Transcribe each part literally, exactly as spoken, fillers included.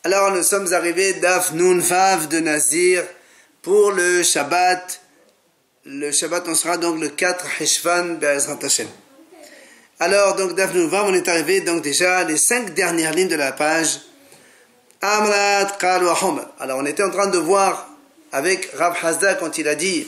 Alors nous sommes arrivés d'Af Nun Vav de Nazir pour le Shabbat. Le Shabbat, on sera donc le quatre Heshvan Be'ezrat Hashem. Alors donc d'Af Nun Vav, on est arrivé donc déjà les cinq dernières lignes de la page. Amrat Qal wa Homer. Alors on était en train de voir avec Rav Hasda quand il a dit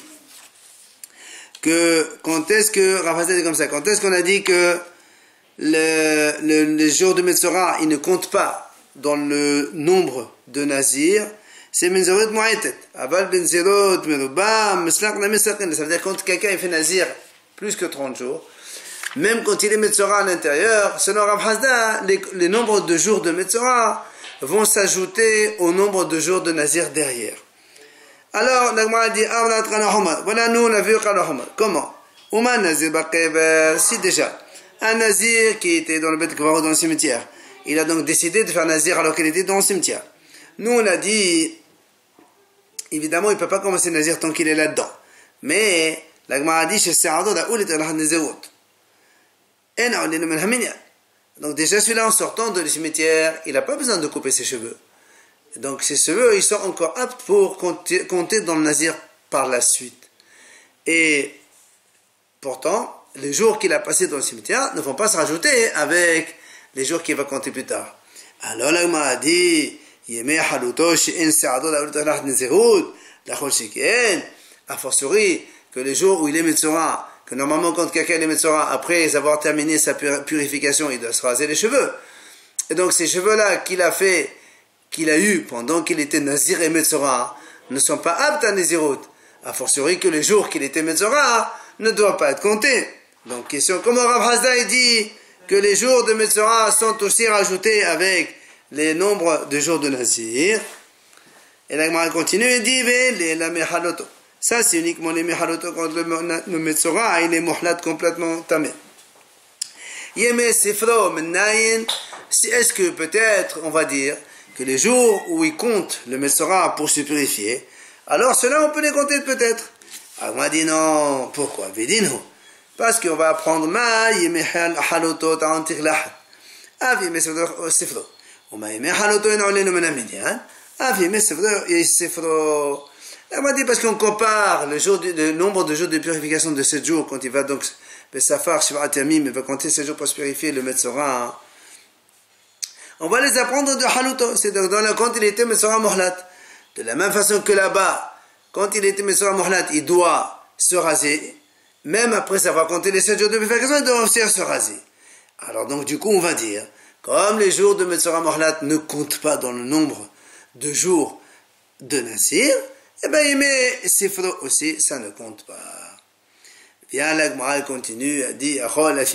que quand est-ce que Rav Hasda dit comme ça, quand est-ce qu'on a dit que le, le, les jours de Metzora, ils ne comptent pas dans le nombre de Nazir, c'est Menzorot Mu'etet. Aval Benzerot Merubam, Meslak na Meslakin. Ça veut dire quand quelqu'un il fait Nazir plus que trente jours, même quand il est Metzora à l'intérieur, selon Rav Hasda, les, les nombres de jours de Metzora vont s'ajouter au nombre de jours de Nazir derrière. Alors, la Gemara dit, voilà, nous on a vu Qalahoma. Comment? Ouman Nazir Bakeber, si déjà, un Nazir qui était dans le Beth Kvarot dans le cimetière, il a donc décidé de faire Nazir alors qu'il était dans le cimetière. Nous, on a dit, évidemment, il ne peut pas commencer Nazir tant qu'il est là-dedans. Mais, la Gemara a dit, chez Saado, la Oulit al Nazirut. Et non, il est donc déjà, celui-là, en sortant de le cimetière, il n'a pas besoin de couper ses cheveux. Donc, ses cheveux, ils sont encore aptes pour compter, compter dans le Nazir par la suite. Et, pourtant, les jours qu'il a passés dans le cimetière ne vont pas se rajouter avec les jours qu'il va compter plus tard. Alors là, il m'a dit, a fortiori que les jours où il est Metzora, que normalement quand quelqu'un est Metzora, après avoir terminé sa purification, il doit se raser les cheveux. Et donc ces cheveux-là qu'il a fait, qu'il a eu pendant qu'il était Nazir et Metzora, ne sont pas aptes à Nazirut. A fortiori que les jours qu'il était Metzora ne doivent pas être comptés. Donc question, comment Rav Hasda dit que les jours de Metzora sont aussi rajoutés avec les nombres de jours de Nazir. Et la Gemara continue et dit, les la mehaloto. Ça, c'est uniquement les mehaloto quand le, le Metzora, il est mohlat complètement tamé. Yeme sifro menayin, est-ce que peut-être, on va dire, que les jours où il compte le Metzora pour se purifier, alors cela on peut les compter peut-être. Alors on m'a dit non, pourquoi? Vedino. Parce qu'on va apprendre ma yemehal halotot antir lahat. Avi mesefro sifro. On m'a yemehal halotot en olenu menaminian. Avi mesefro et sifro. Elle m'a dit parce qu'on compare le, jour du, le nombre de jours de purification de sept jours quand il va donc Besafar Shivat Yamim, il va compter sept jours pour se purifier le Metzora. On va les apprendre de halotot, c'est dans le quand il était Metzora mohlat. De la même façon que là-bas, quand il était Metzora mohlat, il doit se raser. Même après avoir compté les sept jours de purification, il doit aussi se raser. Alors donc du coup on va dire, comme les jours de Metzora mohlat ne comptent pas dans le nombre de jours de Nazir, eh bien il met Sifro aussi, ça ne compte pas. Bien la Gemara continue à dire,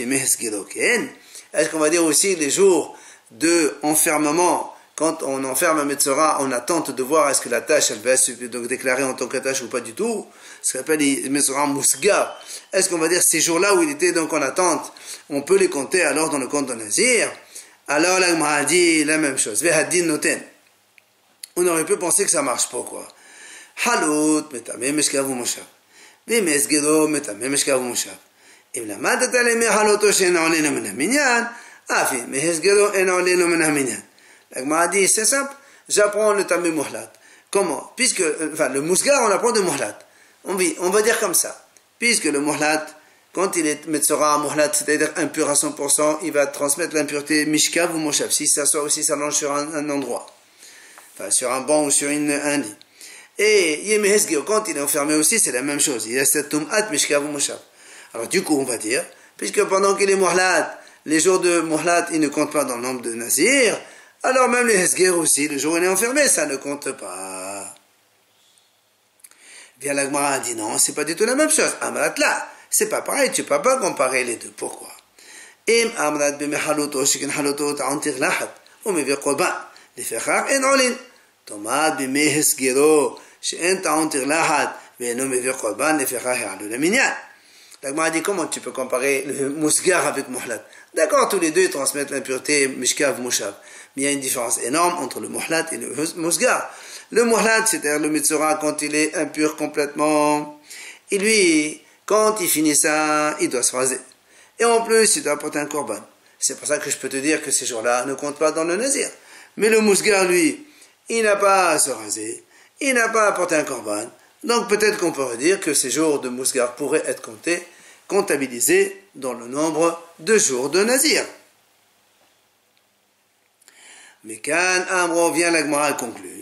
est-ce qu'on va dire aussi les jours de enfermement, quand on enferme un Metzora, on attend de voir est-ce que la tâche elle va être donc déclarée en tant que tâche ou pas du tout, ce qu'on appelle les Metzora Mousga. Est-ce qu'on va dire ces jours-là où il était donc en attente, on peut les compter alors dans le compte de Nazir? Alors la Gemara dit la même chose. Vehadin noten. On aurait pu penser que ça marche. Pourquoi? Halut metamem meshkavu moshav. Vemesgedo metamem meshkavu moshav. Im lamadat alem haloto she'en olenu min haminyan, afi mehesgedo en olenu min haminyan. La Gemara dit c'est simple. J'apprends le tamé mohlat. Comment? Puisque enfin le mousgar on apprend de mohlat. On, vit, on va dire comme ça. Puisque le mohlat, quand il est Metzora mohlat, c'est-à-dire impur à cent pour cent, il va transmettre l'impureté mishkav ou moshav, si ça soit aussi s'allonge sur un, un endroit. Enfin, sur un banc ou sur une, un lit. Et Yemehesgeo, quand il est enfermé aussi, c'est la même chose. Il a cette tum'at mishkav ou moshav. Alors du coup, on va dire, puisque pendant qu'il est mohlat, les jours de mohlat, ils ne comptent pas dans le nombre de Nazir, alors même les Hesger aussi, le jour où il est enfermé, ça ne compte pas. Bien la Gemara a dit non, c'est pas du tout la même chose. Amrat là, c'est pas pareil, tu peux pas comparer les deux. Pourquoi? Im amrat b'mehaloto shikin haloto ta'antir lahat, ou mevi korban, lefechach en olin. Tomat b'mehesgero, she'en ta'antir lahat, ve'eno mevi korban, lefechach ya'alu laminyan. La Gemara a dit comment tu peux comparer le mousgar avec mohlat? D'accord, tous les deux ils transmettent l'impureté mishkav moshav. Mais il y a une différence énorme entre le mohlat et le mousgar. Le mohlat, c'est-à-dire le Metzora, quand il est impur complètement, et lui, quand il finit ça, il doit se raser. Et en plus, il doit apporter un korban. C'est pour ça que je peux te dire que ces jours-là ne comptent pas dans le nazir. Mais le mousgar, lui, il n'a pas à se raser, il n'a pas à porter un korban. Donc peut-être qu'on pourrait dire que ces jours de Mousgar pourraient être comptés, comptabilisés dans le nombre de jours de Nazir. Mais quand Amro vient, la Gemara conclut.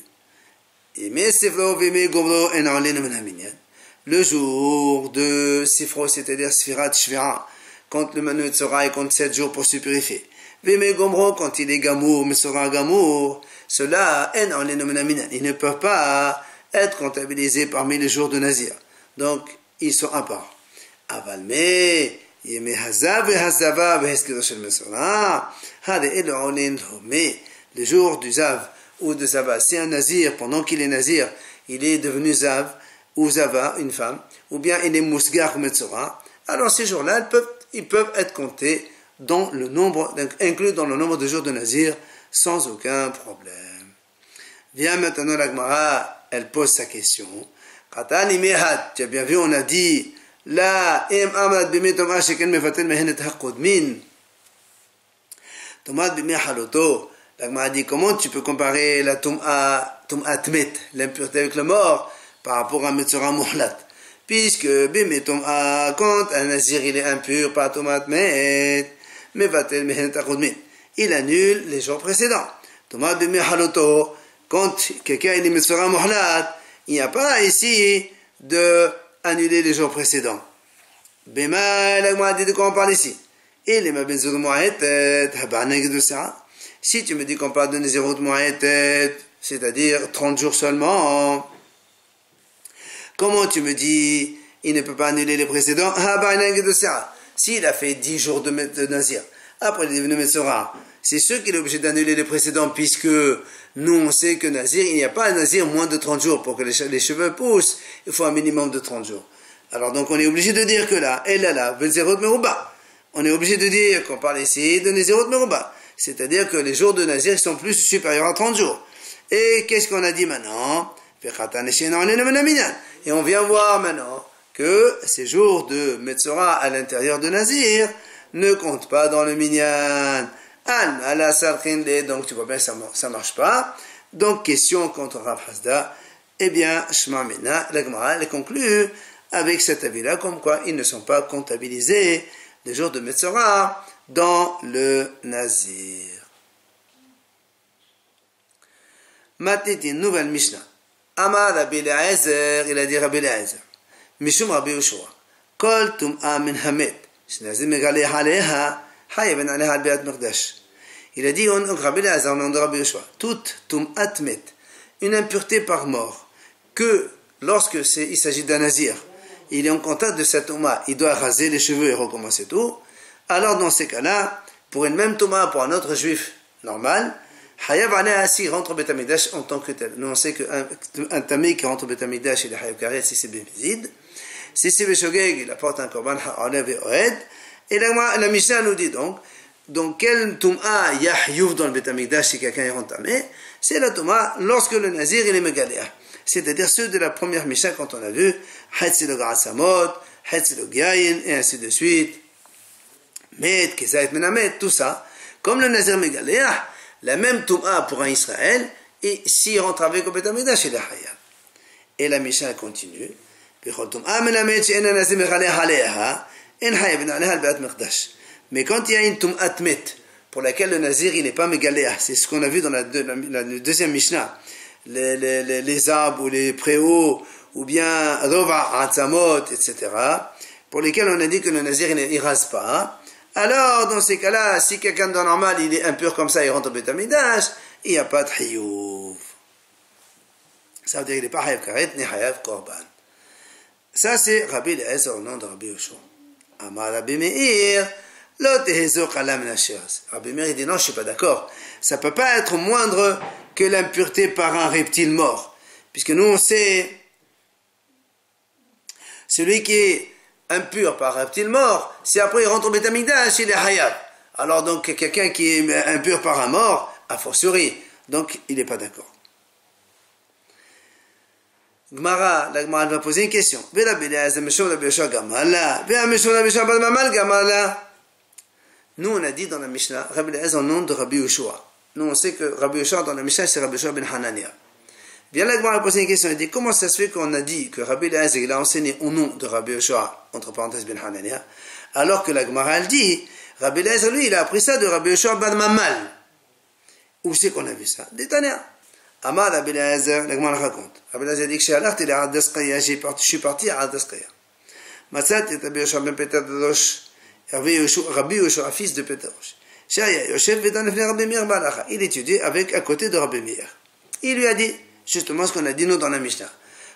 Le jour de Sifro, c'est-à-dire Sfirat Shvira, quand le Manu Metzora, il compte sept jours pour se purifier. Veme Gomro, quand il est Gamour, Metzora Gamour, cela, ils ne peuvent pas être comptabilisés parmi les jours de Nazir. Donc, ils sont à part. Avalme, Yeme Hazav et Hazava, Veheskiro Shel Metzora, Hade Elo'olin Home, les jours du Zav ou de Zava. Si un Nazir, pendant qu'il est Nazir, il est devenu Zav ou Zava, une femme, ou bien il est Mousgar ou Metzora, alors ces jours-là, ils peuvent, ils peuvent être comptés dans le nombre, inclus dans le nombre de jours de Nazir, sans aucun problème. Viens maintenant la Gemara, elle pose sa question. Katani Mehad, tu as bien vu, on a dit, la im amad bimetomah sheken mefatel mehenet hakodmin. Tomad bimehaloto. La Gemara dit, comment tu peux comparer la Tum'a, Tum'a Tmet, l'impureté avec le mort, par rapport à Metzora Mohlat? Puisque, Bime Tum'a, quand un Nazir il est impur par Tum'a Tmet, Mevatel Mehenet Achodmin, il annule les jours précédents. Tum'a Bime Haloto, quand quelqu'un est Metzora Mohlat, il n'y a pas ici de annuler les jours précédents. Bema, la Gemara dit de quoi on parle ici? Il est ma Benzor Mohaet, Habaneg de ça. Si tu me dis qu'on parle de Nézirut Mohaet, c'est-à-dire trente jours seulement, comment tu me dis il ne peut pas annuler les précédents? S'il a fait dix jours de, de Nazir, après il est devenu Metzora, c'est sûr qu'il est obligé d'annuler les précédents, puisque nous on sait que Nazir, il n'y a pas un Nazir moins de trente jours. Pour que les, les cheveux poussent, il faut un minimum de trente jours. Alors donc on est obligé de dire que là, et là là, Nézirut Meruba. On est obligé de dire qu'on parle ici de Nézirut Meruba. C'est-à-dire que les jours de Nazir sont plus supérieurs à trente jours. Et qu'est-ce qu'on a dit maintenant? Et on vient voir maintenant que ces jours de Metzora à l'intérieur de Nazir ne comptent pas dans le minyan. Donc tu vois bien, ça ne marche pas. Donc question contre Rav Hasda. Eh bien, Shema Mena, la Gemara, elle conclut avec cet avis-là, comme quoi ils ne sont pas comptabilisés les jours de Metzora dans le Nazir. Maintenant, une nouvelle Mishnah. Amar Rabbi Eliezer, il a dit Rabbi Eliezer. Mishum Rabbi Yoshua. Kol tum'a min hamet. Shnazim megaleh aleha. Hayeven aleha al be'at mekdash. Il a dit, on, Rabbi Eliezer, au nom de Rabbi Yoshua. Toute tum'at met. Une impureté par mort. Que lorsque c'est, il s'agit d'un Nazir, il est en contact de cette tum'a, il doit raser les cheveux et recommencer tout. Alors dans ces cas-là, pour une même Touma, pour un autre juif normal, Hayav Aleh s'il rentre au Beth Amikdash en tant que tel. Nous on sait qu'un un tamé qui rentre au Beth Amikdash, il est Hayav Karet si c'est Bévizid. Si c'est Beshogeg, il apporte un korban Ha'alev et Oed. Et la, la Mishnah nous dit donc, donc quel Touma Yahyuv dans le Beth Amikdash si quelqu'un est rentamé? C'est la Touma lorsque le Nazir il est Megaléa. C'est-à-dire ceux de la première Mishnah quand on a vu, Hetzi le Gratsamot, Hetzi le Gyayin, et ainsi de suite. Met, Kezait, Menamet, tout ça, comme le Nazir Megaléa, la même Touma pour un Israël, et s'il rentre avec au Beth Amikdash, il est Hayab. Et la Mishnah continue, mais quand il y a une Touma Tmet, pour laquelle le Nazir il n'est pas Megaléa, c'est ce qu'on a vu dans la, la, la, la deuxième Mishnah, les, les, les, les arbres ou les préaux, ou bien Rova, Atzamot, et cetera, pour lesquels on a dit que le Nazir il ne rase pas. Alors, dans ces cas-là, si quelqu'un de normal, il est impur comme ça, il rentre au Beth Amikdash, il n'y a pas de Hiyuv. Ça veut dire qu'il n'est pas Hayav Karet, ni Hayav Korban. Ça, c'est Rabbi Eliezer au nom de Rabbi Yoshua. Amar Rabbi Meir, lo tehezok ala min hashiras. Rabbi Meir, il dit non, je ne suis pas d'accord. Ça ne peut pas être moindre que l'impureté par un reptile mort. Puisque nous, on sait, celui qui est impur par un reptile mort, si après il rentre au Beth Amikdash, il est Hayav. Alors donc, quelqu'un qui est impur par un mort, a fortiori, donc il n'est pas d'accord. Gemara, la Gemara va poser une question. Nous, on a dit dans la Mishnah, Rabbi Eliezer au nom de Rabbi Yoshua. Nous, on sait que Rabbi Yoshua, dans la Mishnah, c'est Rabbi Yoshua ben Hanania. Bien là, on a posé une question. Il dit, comment ça se fait qu'on a dit que Rabbi Eliezer, il a enseigné au nom de Rabbi Yoshua, entre parenthèses ben Hanania, alors que la Gemara, elle dit, Rabbi Eliezer, lui, il a appris ça de Rabbi Yoshua ben Mamal. Où c'est qu'on a vu ça? D'Etania. Amar Rabbi Eliezer, la Gemara raconte. Rabbi Eliezer dit que chez Allah, il est à Adasqaya, je suis parti à Adasqaya. Matzat et Rabbi Yoshua ben Peterosh, Rabbi Yoshua, fils de Peterosh. Il étudiait avec, à côté de Rabbi Meir. Il lui a dit, justement ce qu'on a dit nous dans la Mishnah.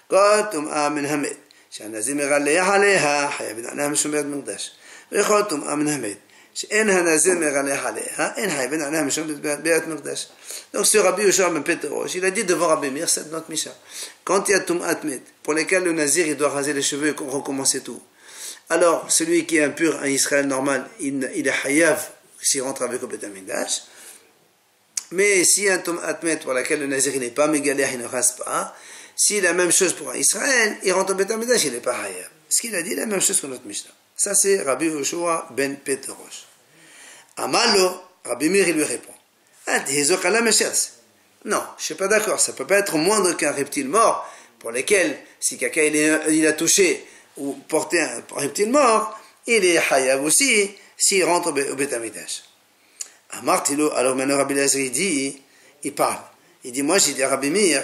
Donc ce Rabbi Yoshua ben Peterosh, il a dit devant Rabbi Meir, c'est notre Mishnah. Quand il y a Tum'at Met, pour lesquels le Nazir il doit raser les cheveux et recommencer tout. Alors, celui qui est impur, un Israël normal, il, il est hayav s'il rentre avec au Beth Amikdash. Mais si un Tum'at Met pour laquelle le Nazir n'est pas mégalère, il ne rase pas, si la même chose pour un Israël, il rentre au Beth Amikdash, il n'est pas hayav. Ce qu'il a dit, la même chose que notre Mishnah. Ça, c'est Rabbi Yoshua ben Peterosh. Amalo, Rabbi Meir, il lui répond. Non, je ne suis pas d'accord. Ça ne peut pas être moindre qu'un reptile mort, pour lequel, si quelqu'un il, il a touché ou porté un reptile mort, il est hayav aussi s'il rentre au Beth Amikdash. Amartilo, alors maintenant Rabbi Eliezer il dit, il parle. Il dit, moi j'ai dit à Rabbi Meir,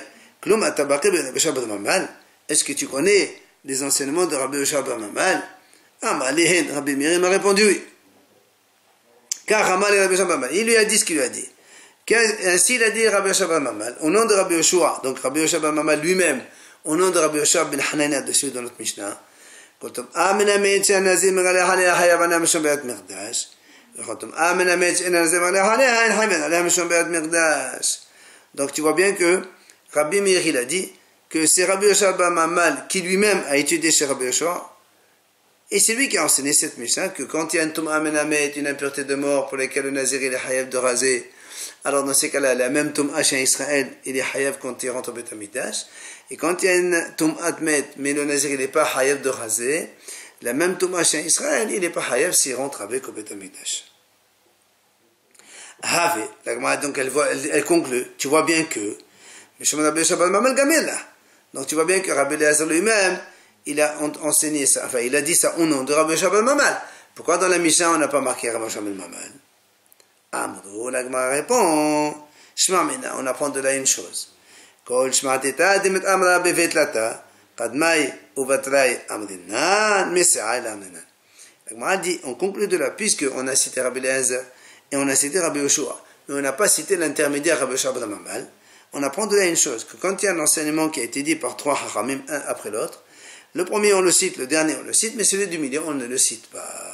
est-ce que tu connais les enseignements de Rabbi Yoshua ben Mamal? Rabbi Meir m'a répondu oui. Car Rabbi Yoshua ben Mamal, il lui a dit ce qu'il lui a dit. Ainsi il a dit Rabbi Yoshua ben Mamal, au nom de Rabbi Yoshua, donc Rabbi Yoshua ben Mamal lui-même, au nom de Rabbi Yoshua ben Hanania, dessus dans notre Mishnah, donc tu vois bien que Rabbi Meir il a dit que c'est Rabbi Yoshua ben Mamal qui lui-même a étudié chez Rabbi Yoshua, et c'est lui qui a enseigné cette Mishnah que quand il y a une Tum'a Menamet, une impureté de mort pour laquelle le Nazir il est hayav de raser, alors dans ces cas-là, la même Tum'a chez Israël, il est hayav quand il rentre au Beth Amikdash. Et quand il y a une Tum'at Met, mais le Nazir il n'est pas hayav de raser, la même Tum'a chez Israël, il n'est pas hayav s'il rentre avec au Beth Amikdash. Have, la Gemara donc elle, voit, elle, elle conclut, tu vois bien que, donc tu vois bien que Rabbi Eliezer lui-même, il a enseigné ça, enfin il a dit ça au nom de Rabbi Yoshua ben Mamal. Pourquoi dans la Mishnah on n'a pas marqué Rabbi Yoshua ben Mamal? Amrou, la Gemara répond, Shema Mina, on apprend de là une chose. Kol Shema Teta Demet Amra Bevet Lata, Kadmai Uvatrai Amrinan, Mese'ai Lamrinan. La Gemara dit, on conclut de là, puisque on a cité Rabbi Eliezer et on a cité Rabbi Yoshua, mais on n'a pas cité l'intermédiaire Rabbi Yoshua ben Mamal, on apprend de là une chose, que quand il y a un enseignement qui a été dit par trois haramim, un après l'autre, le premier on le cite, le dernier on le cite, mais celui du milieu on ne le cite pas.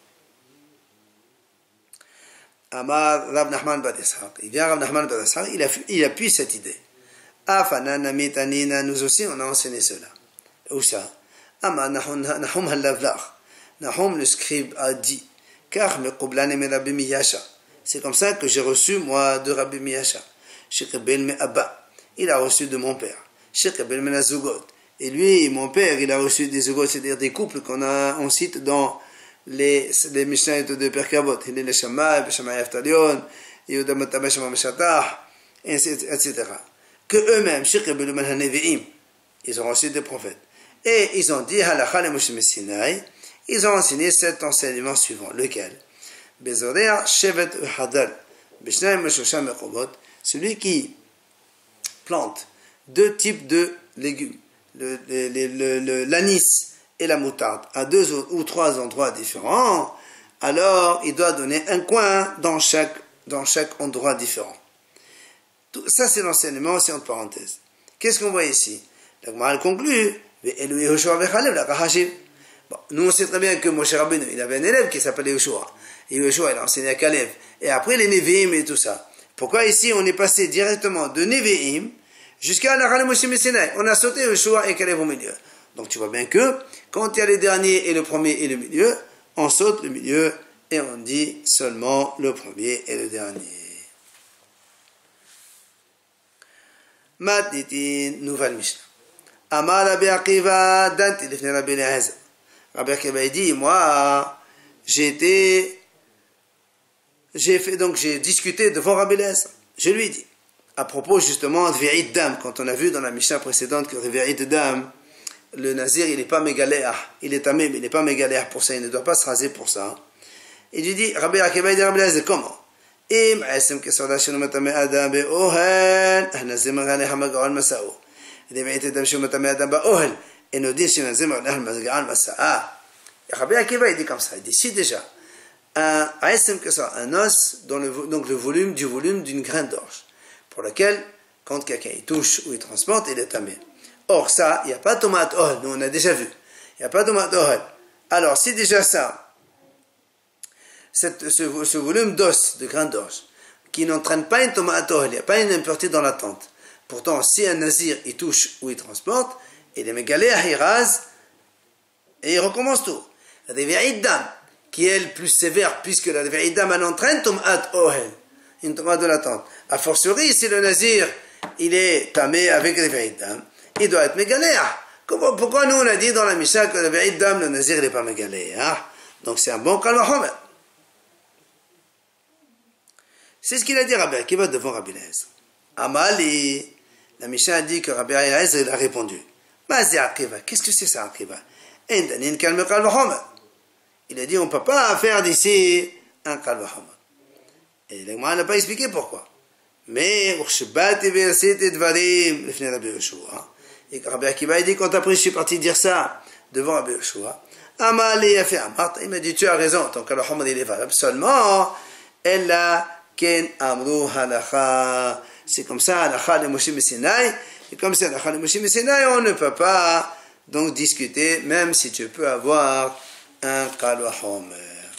Amar Rav Nachman ben Ishaq. Il vient Rav Nachman ben Ishaq, il, il appuie cette idée. Afanana mitanina, nous aussi on a enseigné cela. Où ça? Amar Nahum halavlach. Nahum le scribe a dit, car me qoblane me Rabbi Miyasha. C'est comme ça que j'ai reçu moi de Rabbi Miyasha. Shekebel me Abba. Il a reçu de mon père. Shekebel me Nazugot. Et lui, mon père, il a reçu des zugot, c'est-à-dire des couples qu'on a, on cite dans les, les Mishnah de Perkavot. Il est le Shammai, le Shammai Aftalion, Yehuda Matabah Shammai Meshatah, et cetera. Que eux-mêmes, Shekebel me Hanevi'im, ils ont reçu des prophètes. Et ils ont dit, Halakha le Moshe Sinai, ils ont enseigné cet enseignement suivant, lequel? Bezorea Shevet Hadal, Bishnai Meshosha Mekobot, celui qui plante deux types de légumes, le, le, le, le, l'anis et la moutarde, à deux ou trois endroits différents, alors il doit donner un coin dans chaque, dans chaque endroit différent. Tout, ça c'est l'enseignement, c'est entre parenthèses. Qu'est-ce qu'on voit ici? La Gemara conclut, bon, nous on sait très bien que Moshe Rabbeinu, il avait un élève qui s'appelait Yoshua. Et Yoshua, il a enseigné à Kalev. Et après les Nevi'im et tout ça. Pourquoi ici on est passé directement de Nevi'im jusqu'à la Moshe Sinai? On a sauté Yoshua et Kalev au milieu. Donc tu vois bien que quand il y a les derniers et le premier et le milieu, on saute le milieu et on dit seulement le premier et le dernier. Matnitin, nouvelle Mishnah. Amar Rabbi Akiva, Danti Lifnei Rabbi Eliezer. Rabbi Akiva dit, moi, j'ai été, j'ai fait, donc j'ai discuté devant Rabbi Eliezer. je lui dis, à propos justement de Vi'id Dam, quand on a vu dans la Mishnah précédente que le Vi'id Dam, le Nazir, il n'est pas mégaléa, il est tamé, mais il n'est pas mégaléa pour ça, il ne doit pas se raser pour ça. Et je lui dis, Rabbi Akiva, il dit, Rabbi Eliezer, comment? אם עצם כסעודה שלו מטמא אדם באוהל, הנזיר עליך מגעל מסעו. דבעית אדם שהוא מטמא אדם באוהel, אינו דין שנזיר עליך מגעל מסעה. Rabbi Akiva, il dit comme ça, il dit, si déjà, un עצם כסעודה, un os, dans le, donc le volume du volume d'une graine d'orge, pour lequel, quand quelqu'un y touche ou il transporte, il est tamé. Or ça, il n'y a pas de tomate ohel, nous on a déjà vu, il n'y a pas de tomate ohel. Alors si déjà ça, Cette, ce, ce volume d'os, de grains d'orge, qui n'entraîne pas une tomate ohel, il n'y a pas une impureté dans la tente. Pourtant, si un nazir il touche ou il transporte, il est mégaléa, il rase, et il recommence tout. La Vi'id Dam, qui est le plus sévère, puisque la Vi'id Dam elle entraîne tomate ohel, une tomate de la tente. A fortiori, si le nazir il est tamé avec la Vi'id Dam, il doit être mégaléa. Pourquoi nous on a dit dans la Mishnah que la Vi'id Dam, le nazir il n'est pas mégaléa? Donc c'est un bon Kal Vachomer. C'est ce qu'il a dit Rabbi Akiva devant Rabbi Eliezer. Amali, la Mishnah a dit que Rabbi Eliezer il a répondu. Mazi Akiva, qu'est-ce que c'est ça Akiva? Endanin kalme Kal Vachomer. Il a dit on ne peut pas faire d'ici un Kal Vachomer. Et l'Agma n'a pas expliqué pourquoi. Mais Urshbati ve'asiti dvarim lefnei Rabbi Yoshua. Et Rabbi Akiva a dit quand après je suis parti dire ça devant Rabbi Yoshua. Amali a fait Amart. Il m'a dit tu as raison, ton Kal Vachomer il est valable. Seulement, elle a Ken Amru Halacha. C'est comme ça, Halacha de Moshe Messinaï. Et comme c'est Halacha de Moshe Messinaï, on ne peut pas donc discuter, même si tu peux avoir un Kal Vachomer.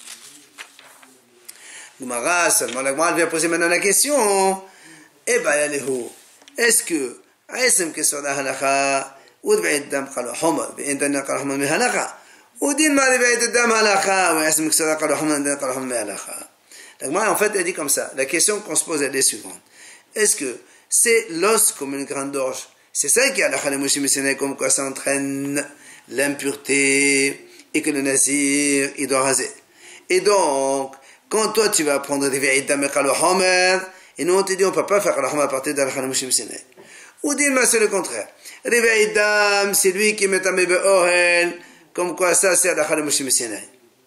Gumara, seulement la Gumara vient poser maintenant la question. Eh bien, Yaléhu, est-ce que, Aïsem question de Halacha, ou de Vi'id Dam Kal Vachomer, Vi'id Dam Kal Vachomer mi Halacha, ou din ma de Vi'id Dam Halacha, ou Aïsem question de Kal Vachomer, Kal Vachomer mi Halacha. En fait, elle dit comme ça. La question qu'on se pose, elle est suivante. Est-ce que c'est l'os comme une graine d'orge? C'est ça qui a la Moshe Messinaï, comme quoi ça entraîne l'impureté et que le nazir, il doit raser. Et donc, quand toi, tu vas prendre des Vi'id Dam et Kal Vachomer, et nous, on te dit, on ne peut pas faire Kal Vachomer à partir de la Moshe Messinaï. Ou dis-moi, c'est le contraire. Les Vi'id Dam, c'est lui qui met un bébé ohel, comme quoi ça, c'est la Moshe Messinaï.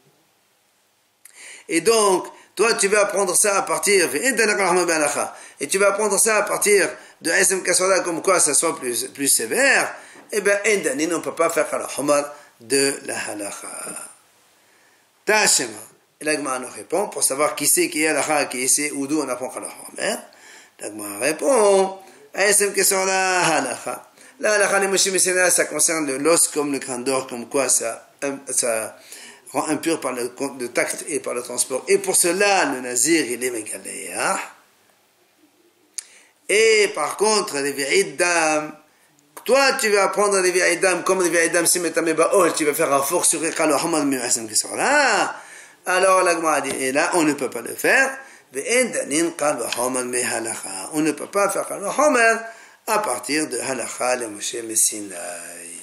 Et donc, toi, tu vas apprendre ça à partir, et tu vas apprendre ça à partir de S M Kasoda, comme quoi ça soit plus, plus sévère, eh bien, on ne peut pas faire Kal Vachomer de la halacha. Tachema. Et l'Agma nous répond, pour savoir qui c'est qui est halacha, qui c'est ou d'où on apprend Kal Vachomer. L'Agma répond, S M Kasoda halacha. La halacha de Moshe Messinaï, ça concerne l'os comme le grain d'or, comme quoi ça, ça rend impur par le, le tact et par le transport. Et pour cela, le nazir, il est mégaléa. Et par contre, les Vi'id Dam, toi, tu vas apprendre les Vi'id Dam, comme les Vi'id Dam, si metame ba'ol, tu vas faire un fort sur Kal Vachomer mi Asem qui sort là. Alors, l'Agma a dit, et là, on ne peut pas le faire. Ve'en danin Kal Vachomer mi halacha. On ne peut pas faire Kal Vachomer à partir de halacha le Moshe Messinaï.